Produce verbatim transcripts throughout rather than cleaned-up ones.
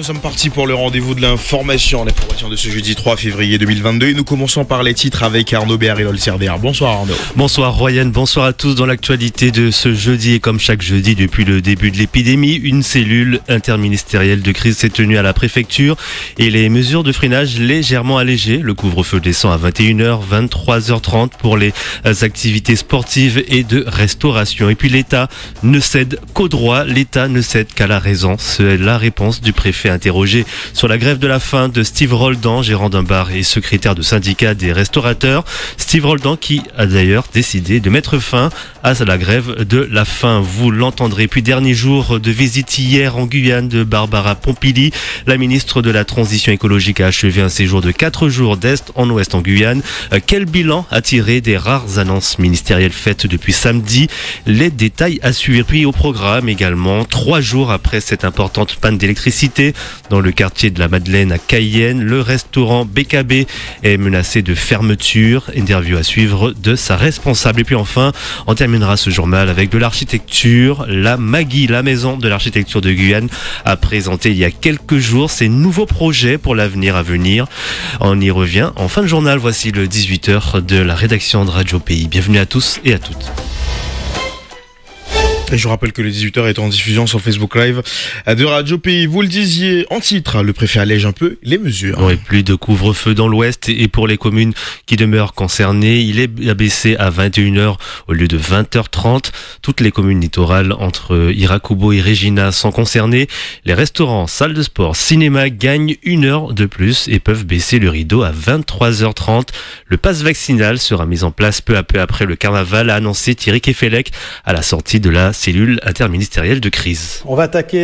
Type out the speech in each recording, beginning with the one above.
sommes partis pour le rendez-vous de l'information, l'information de ce jeudi trois février deux mille vingt-deux. Et nous commençons par les titres avec Arnaud Béard et Lol Cerder. Bonsoir Arnaud. Bonsoir Royan, bonsoir à tous. Dans l'actualité de ce jeudi, et comme chaque jeudi depuis le début de l'épidémie, une cellule interministérielle de crise s'est tenue à la préfecture et les mesures de freinage légèrement allégées. Le couvre-feu descend à vingt et une heures, vingt-trois heures trente pour les activités sportives et de restauration. Et puis l'État ne cède qu'au droit, l'État ne cède qu'à la raison. C'est la réponse du préfet interrogé sur la grève de la faim de Steve Roldan, gérant d'un bar et secrétaire de syndicat des restaurateurs. Steve Roldan qui a d'ailleurs décidé de mettre fin à la grève de la faim. Vous l'entendrez. Puis dernier jour de visite hier en Guyane de Barbara Pompili. La ministre de la Transition écologique a achevé un séjour de quatre jours d'est en ouest en Guyane. Quel bilan a tiré des rares annonces ministérielles faites depuis samedi? Les détails à suivre. Puis au programme également, trois jours après cette importante panne d'électricité dans le quartier de la Madeleine à Cayenne, le restaurant B K B est menacé de fermeture. Interview à suivre de sa responsable. Et puis enfin, on terminera ce journal avec de l'architecture. La Maggie, la maison de l'architecture de Guyane, a présenté il y a quelques jours ses nouveaux projets pour l'avenir à venir. On y revient en fin de journal. Voici le dix-huit heures de la rédaction de Radio Pays. Bienvenue à tous et à toutes. Et je vous rappelle que le dix-huit heures est en diffusion sur Facebook Live de Radio Pays. Vous le disiez en titre, le préfet allège un peu les mesures. Oui, plus de couvre-feu dans l'ouest et pour les communes qui demeurent concernées, il est abaissé à vingt et une heures au lieu de vingt heures trente. Toutes les communes littorales entre Irakubo et Regina sont concernées. Les restaurants, salles de sport, cinéma gagnent une heure de plus et peuvent baisser le rideau à vingt-trois heures trente. Le pass vaccinal sera mis en place peu à peu après le carnaval, a annoncé Thierry Kefelec à la sortie de la cellule interministérielle de crise. On va attaquer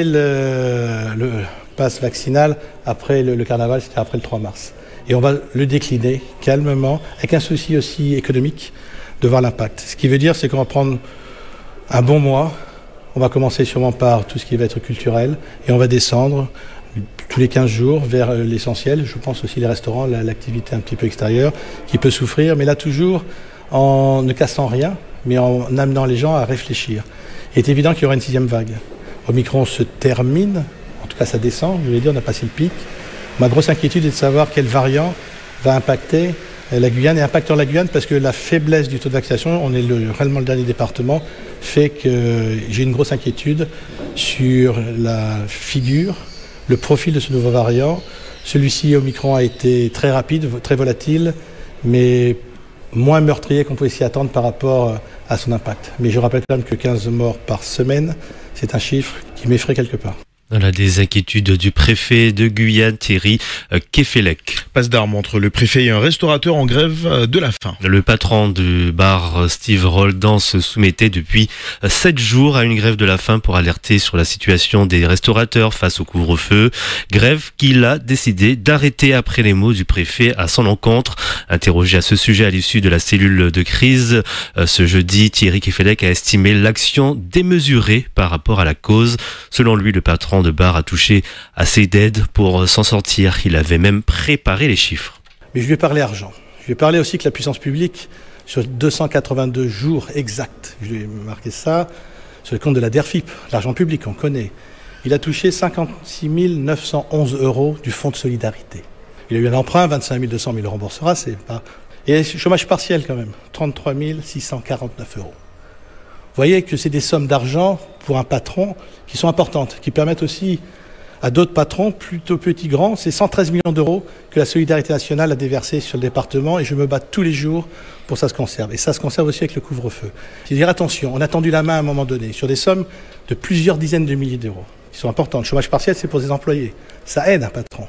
le, le pass vaccinal après le, le carnaval, c'est-à-dire après le trois mars. Et on va le décliner calmement, avec un souci aussi économique de voir l'impact. Ce qui veut dire, c'est qu'on va prendre un bon mois. On va commencer sûrement par tout ce qui va être culturel et on va descendre tous les quinze jours vers l'essentiel. Je pense aussi les restaurants, l'activité un petit peu extérieure qui peut souffrir, mais là toujours en ne cassant rien, mais en amenant les gens à réfléchir. Il est évident qu'il y aura une sixième vague. Omicron se termine, en tout cas ça descend, je vais dire, on a passé le pic. Ma grosse inquiétude est de savoir quel variant va impacter la Guyane et impactant la Guyane parce que la faiblesse du taux de vaccination, on est le, réellement le dernier département, fait que j'ai une grosse inquiétude sur la figure, le profil de ce nouveau variant. Celui-ci, Omicron, a été très rapide, très volatile, mais moins meurtrier qu'on pouvait s'y attendre par rapport à son impact. Mais je rappelle quand même que quinze morts par semaine, c'est un chiffre qui m'effraie quelque part. Voilà des inquiétudes du préfet de Guyane, Thierry Kefelec. Passe d'armes entre le préfet et un restaurateur en grève de la faim. Le patron du bar Steve Roldan se soumettait depuis sept jours à une grève de la faim pour alerter sur la situation des restaurateurs face au couvre-feu. Grève qu'il a décidé d'arrêter après les mots du préfet à son encontre. Interrogé à ce sujet à l'issue de la cellule de crise ce jeudi, Thierry Kefelec a estimé l'action démesurée par rapport à la cause. Selon lui, le patron de bar a touché assez d'aide pour s'en sortir. Il avait même préparé les chiffres. Mais je lui ai parlé argent. Je lui ai parlé aussi que la puissance publique, sur deux cent quatre-vingt-deux jours exacts, je lui ai marqué ça, sur le compte de la DERFIP, l'argent public, on connaît. Il a touché cinquante-six mille neuf cent onze euros du fonds de solidarité. Il a eu un emprunt, vingt-cinq mille deux cents, mais il le remboursera, c'est pas... Et chômage partiel quand même, trente-trois mille six cent quarante-neuf euros. Vous voyez que c'est des sommes d'argent pour un patron qui sont importantes, qui permettent aussi à d'autres patrons, plutôt petits, grands, c'est cent treize millions d'euros que la Solidarité nationale a déversé sur le département et je me bats tous les jours pour que ça se conserve. Et ça se conserve aussi avec le couvre-feu. C'est-à-dire, attention, on a tendu la main à un moment donné sur des sommes de plusieurs dizaines de milliers d'euros qui sont importantes. Le chômage partiel, c'est pour des employés. Ça aide un patron.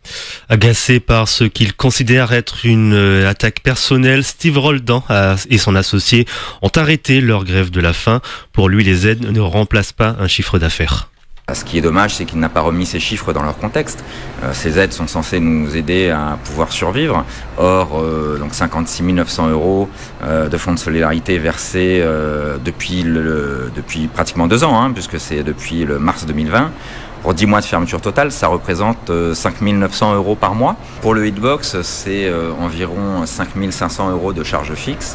Agacé par ce qu'il considère être une attaque personnelle, Steve Roldan et son associé ont arrêté leur grève de la faim. Pour lui, les aides ne remplacent pas un chiffre d'affaires. Ce qui est dommage, c'est qu'il n'a pas remis ces chiffres dans leur contexte. Euh, ces aides sont censées nous aider à pouvoir survivre. Or, euh, donc cinquante-six mille neuf cents euros euh, de fonds de solidarité versés euh, depuis, le, depuis pratiquement deux ans, hein, puisque c'est depuis le mars deux mille vingt. Pour dix mois de fermeture totale, ça représente euh, cinq mille neuf cents euros par mois. Pour le Hitbox, c'est euh, environ cinq mille cinq cents euros de charges fixes.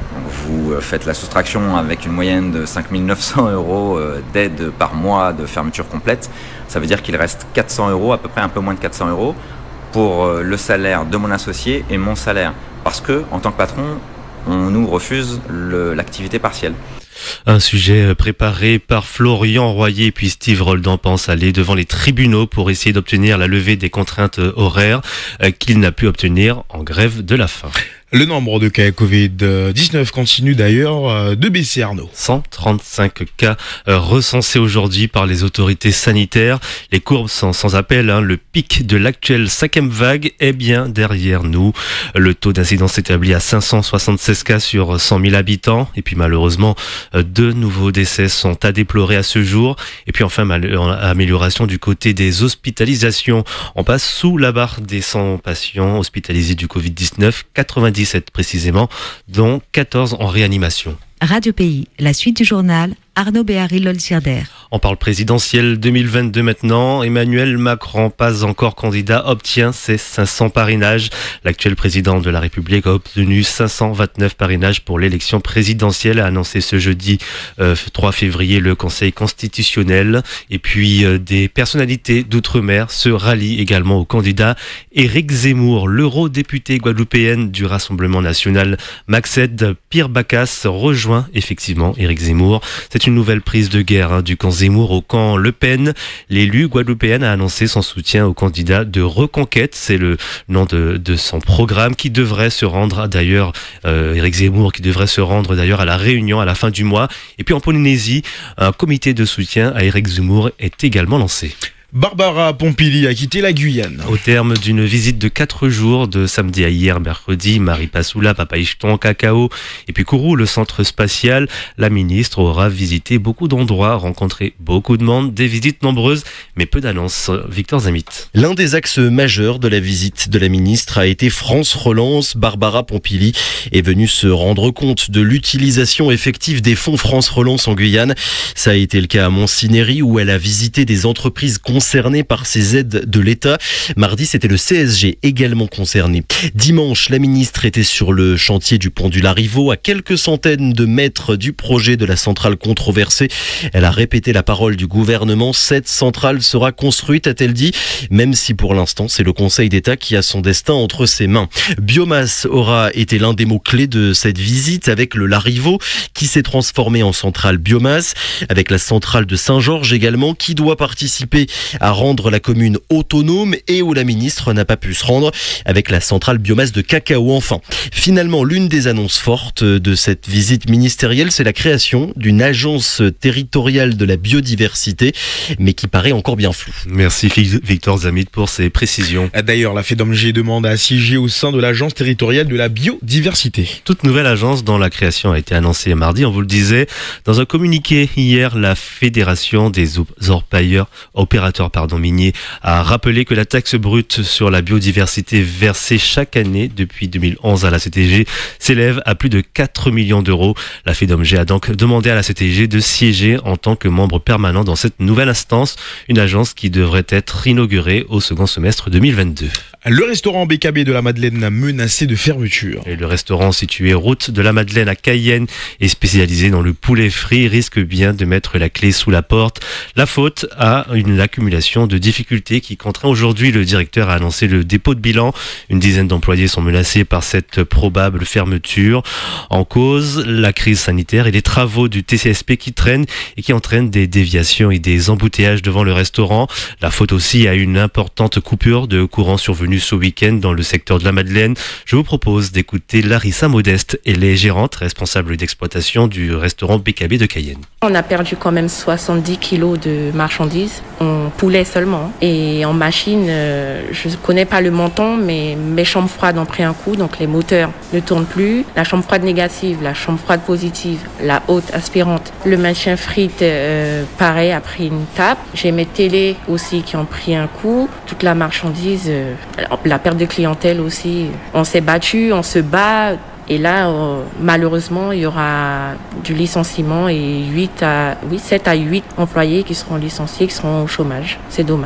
Donc vous faites la soustraction avec une moyenne de cinq mille neuf cents euros d'aide par mois de fermeture complète. Ça veut dire qu'il reste quatre cents euros, à peu près un peu moins de quatre cents euros, pour le salaire de mon associé et mon salaire. Parce que, en tant que patron, on nous refuse le, l'activité partielle. Un sujet préparé par Florian Royer puis Steve Roldan pense aller devant les tribunaux pour essayer d'obtenir la levée des contraintes horaires qu'il n'a pu obtenir en grève de la faim. Le nombre de cas covid dix-neuf continue d'ailleurs de baisser, Arnaud. cent trente-cinq cas recensés aujourd'hui par les autorités sanitaires. Les courbes sont sans appel. Hein. Le pic de l'actuelle cinquième vague est bien derrière nous. Le taux d'incidence s'établit à cinq cent soixante-seize cas sur cent mille habitants. Et puis malheureusement, deux nouveaux décès sont à déplorer à ce jour. Et puis enfin, amélioration du côté des hospitalisations. On passe sous la barre des cent patients hospitalisés du covid dix-neuf, quatre-vingt-dix précisément, dont quatorze en réanimation. Radio Pays, la suite du journal, Arnaud Béhari-Lolsirder. On parle présidentielle deux mille vingt-deux maintenant. Emmanuel Macron, pas encore candidat, obtient ses cinq cents parrainages. L'actuel président de la République a obtenu cinq cent vingt-neuf parrainages pour l'élection présidentielle, a annoncé ce jeudi euh, trois février le Conseil constitutionnel. Et puis euh, des personnalités d'outre-mer se rallient également au candidat Éric Zemmour. L'eurodéputé guadeloupéenne du Rassemblement national, Maxed Pire-Bacas, rejoint effectivement Éric Zemmour. C'est une nouvelle prise de guerre hein, du camp Zemmour au camp Le Pen. L'élu guadeloupéenne a annoncé son soutien au candidat de Reconquête. C'est le nom de, de son programme qui devrait se rendre d'ailleurs, euh, Éric Zemmour, qui devrait se rendre d'ailleurs à la Réunion à la fin du mois. Et puis en Polynésie, un comité de soutien à Éric Zemmour est également lancé. Barbara Pompili a quitté la Guyane. Au terme d'une visite de quatre jours, de samedi à hier, mercredi, Maripasoula, Papaichton, Cacao et puis Kourou, le centre spatial, la ministre aura visité beaucoup d'endroits, rencontré beaucoup de monde, des visites nombreuses, mais peu d'annonces. Victor Zamit. L'un des axes majeurs de la visite de la ministre a été France Relance. Barbara Pompili est venue se rendre compte de l'utilisation effective des fonds France Relance en Guyane. Ça a été le cas à Montsinéry où elle a visité des entreprises concernés par ces aides de l'État. Mardi, c'était le C S G également concerné. Dimanche, la ministre était sur le chantier du pont du Larivot, à quelques centaines de mètres du projet de la centrale controversée. Elle a répété la parole du gouvernement. Cette centrale sera construite, a-t-elle dit, même si pour l'instant, c'est le Conseil d'État qui a son destin entre ses mains. Biomasse aura été l'un des mots-clés de cette visite avec le Larivot qui s'est transformé en centrale biomasse, avec la centrale de Saint-Georges également qui doit participer à rendre la commune autonome et où la ministre n'a pas pu se rendre avec la centrale biomasse de Cacao. Enfin, finalement, l'une des annonces fortes de cette visite ministérielle, c'est la création d'une agence territoriale de la biodiversité, mais qui paraît encore bien floue. Merci Victor Zamit pour ces précisions. D'ailleurs, la FEDOMG demande à siéger au sein de l'agence territoriale de la biodiversité. Toute nouvelle agence dont la création a été annoncée mardi, on vous le disait. Dans un communiqué hier, la Fédération des orpailleurs opérateurs pardon, miniers a rappelé que la taxe brute sur la biodiversité versée chaque année depuis deux mille onze à la C T G s'élève à plus de quatre millions d'euros. La FEDOMG a donc demandé à la C T G de siéger en tant que membre permanent dans cette nouvelle instance, une agence qui devrait être inaugurée au second semestre deux mille vingt-deux. Le restaurant B K B de la Madeleine a menacé de fermeture. Et le restaurant situé route de la Madeleine à Cayenne et spécialisé dans le poulet frit risque bien de mettre la clé sous la porte. La faute à une accumulation de difficultés qui contraint aujourd'hui le directeur à annoncer le dépôt de bilan. Une dizaine d'employés sont menacés par cette probable fermeture. En cause, la crise sanitaire et les travaux du T C S P qui traînent et qui entraînent des déviations et des embouteillages devant le restaurant. La faute aussi à une importante coupure de courant survenue ce week-end dans le secteur de la Madeleine. Je vous propose d'écouter Larissa Modeste, elle est gérante responsable d'exploitation du restaurant B K B de Cayenne. On a perdu quand même soixante-dix kilos de marchandises, en poulet seulement. Et en machine, euh, je ne connais pas le montant, mais mes chambres froides ont pris un coup, donc les moteurs ne tournent plus. La chambre froide négative, la chambre froide positive, la haute aspirante. Le maintien frite, euh, pareil, a pris une tape. J'ai mes télés aussi qui ont pris un coup. Toute la marchandise, euh, la perte de clientèle aussi. On s'est battu, on se bat. Et là, euh, malheureusement, il y aura du licenciement et huit à, oui, sept à huit employés qui seront licenciés, qui seront au chômage. C'est dommage.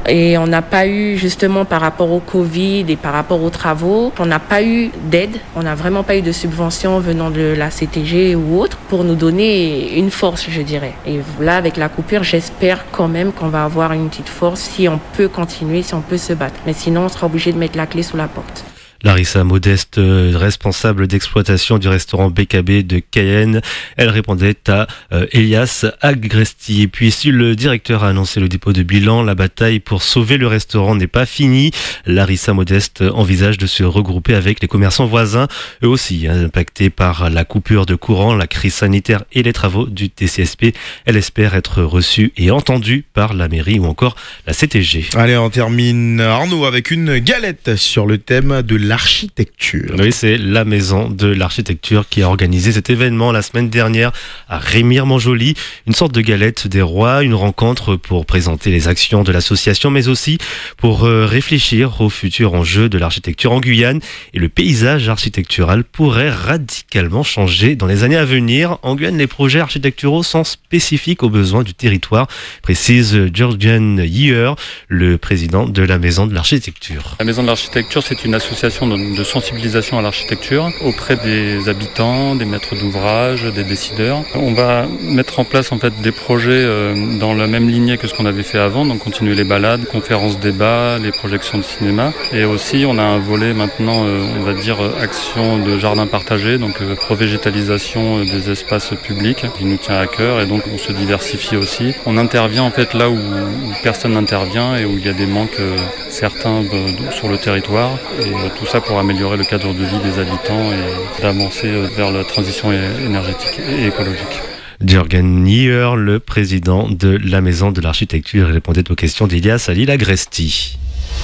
Et on n'a pas eu, justement, par rapport au Covid et par rapport aux travaux, on n'a pas eu d'aide, on n'a vraiment pas eu de subvention venant de la C T G ou autre pour nous donner une force, je dirais. Et là, avec la coupure, j'espère quand même qu'on va avoir une petite force si on peut continuer, si on peut se battre. Mais sinon, on sera obligé de mettre la clé sous la porte. Larissa Modeste, responsable d'exploitation du restaurant B K B de Cayenne, elle répondait à euh, Elias Agresti. Et puis si le directeur a annoncé le dépôt de bilan, la bataille pour sauver le restaurant n'est pas finie. Larissa Modeste envisage de se regrouper avec les commerçants voisins, eux aussi hein, impactés par la coupure de courant, la crise sanitaire et les travaux du T C S P. Elle espère être reçue et entendue par la mairie ou encore la C T G. Allez, on termine, Arnaud, avec une galette sur le thème de la l'architecture. Oui, c'est la maison de l'architecture qui a organisé cet événement la semaine dernière à Rémire-Montjoly. Une sorte de galette des rois, une rencontre pour présenter les actions de l'association, mais aussi pour réfléchir aux futurs enjeux de l'architecture en Guyane. Et le paysage architectural pourrait radicalement changer dans les années à venir. En Guyane, les projets architecturaux sont spécifiques aux besoins du territoire, précise Jürgen Yeer, le président de la Maison de l'Architecture. La Maison de l'Architecture, c'est une association de sensibilisation à l'architecture auprès des habitants, des maîtres d'ouvrage, des décideurs. On va mettre en place en fait des projets dans la même lignée que ce qu'on avait fait avant, donc continuer les balades, conférences, débats, les projections de cinéma. Et aussi on a un volet maintenant, on va dire, action de jardin partagé, donc revégétalisation des espaces publics qui nous tient à cœur, et donc on se diversifie aussi. On intervient en fait là où, où personne n'intervient et où il y a des manques certains sur le territoire. Et tout ça pour améliorer le cadre de vie des habitants et d'avancer vers la transition énergétique et écologique. Jürgen Yeer, le président de la Maison de l'Architecture, répondait aux questions d'Elias Agresti.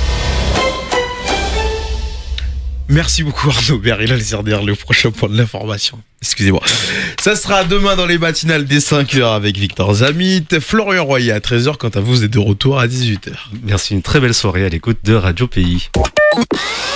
Merci beaucoup Arnaud Béaril, le prochain point de l'information. Excusez-moi. Ça sera demain dans les matinales dès cinq heures avec Victor Zamit, Florian Royer à treize heures. Quant à vous, vous êtes de retour à dix-huit heures. Merci, une très belle soirée à l'écoute de Radio Pays.